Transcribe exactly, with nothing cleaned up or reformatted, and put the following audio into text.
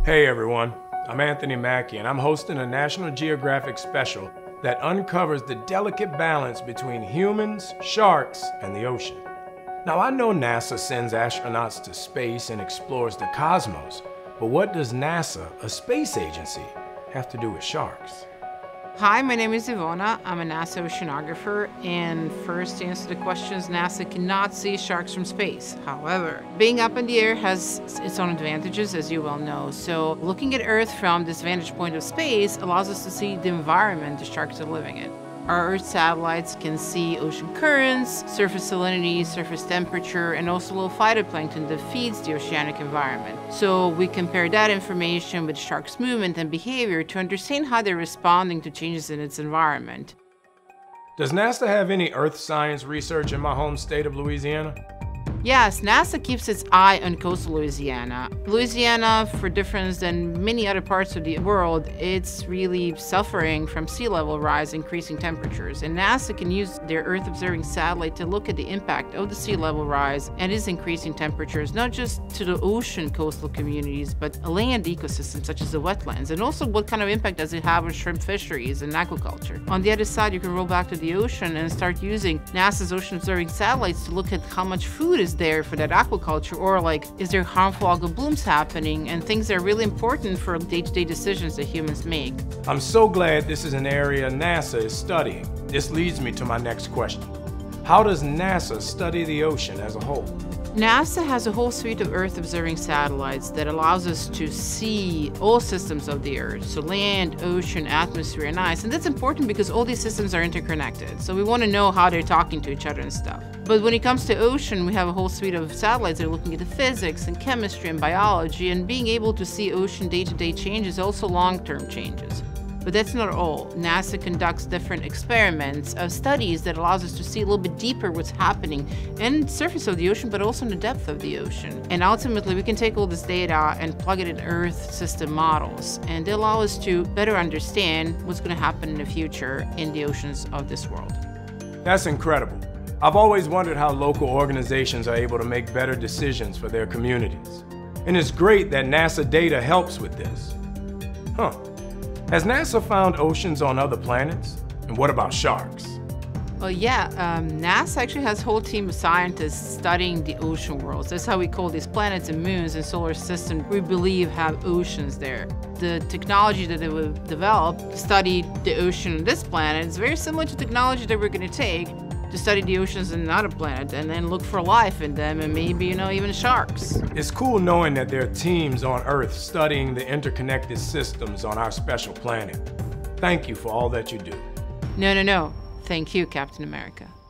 Hey everyone, I'm Anthony Mackie and I'm hosting a National Geographic special that uncovers the delicate balance between humans, sharks, and the ocean. Now I know NASA sends astronauts to space and explores the cosmos, but what does NASA, a space agency, have to do with sharks? Hi, my name is Ivona. I'm a NASA oceanographer, and first to answer the questions, NASA cannot see sharks from space. However, being up in the air has its own advantages, as you well know. So looking at Earth from this vantage point of space allows us to see the environment the sharks are living in. Our Earth satellites can see ocean currents, surface salinity, surface temperature, and also low phytoplankton that feeds the oceanic environment. So we compare that information with sharks' movement and behavior to understand how they're responding to changes in its environment. Does NASA have any earth science research in my home state of Louisiana? Yes, NASA keeps its eye on coastal Louisiana. Louisiana, for difference than many other parts of the world, it's really suffering from sea level rise, increasing temperatures. And NASA can use their Earth observing satellite to look at the impact of the sea level rise and its increasing temperatures, not just to the ocean coastal communities, but land ecosystems such as the wetlands. And also what kind of impact does it have on shrimp fisheries and aquaculture. On the other side, you can roll back to the ocean and start using NASA's ocean observing satellites to look at how much food is there for that aquaculture, or like, is there harmful algal blooms happening, and things that are really important for day-to-day decisions that humans make. I'm so glad this is an area NASA is studying. This leads me to my next question. How does NASA study the ocean as a whole? NASA has a whole suite of Earth observing satellites that allows us to see all systems of the Earth, so land, ocean, atmosphere, and ice. And that's important because all these systems are interconnected, so we want to know how they're talking to each other and stuff. But when it comes to ocean, we have a whole suite of satellites that are looking at the physics and chemistry and biology, and being able to see ocean day-to-day changes, also long-term changes. But that's not all. NASA conducts different experiments of studies that allows us to see a little bit deeper what's happening in the surface of the ocean, but also in the depth of the ocean. And ultimately, we can take all this data and plug it in Earth system models, and they allow us to better understand what's going to happen in the future in the oceans of this world. That's incredible. I've always wondered how local organizations are able to make better decisions for their communities. And it's great that NASA data helps with this. Huh. Has NASA found oceans on other planets? And what about sharks? Well, yeah, um, NASA actually has a whole team of scientists studying the ocean worlds. That's how we call these planets and moons in solar system we believe have oceans there. The technology that they will develop to study the ocean on this planet is very similar to technology that we're going to take to study the oceans on another planet and then look for life in them, and maybe, you know, even sharks. It's cool knowing that there are teams on Earth studying the interconnected systems on our special planet. Thank you for all that you do. No, no, no. Thank you, Captain America.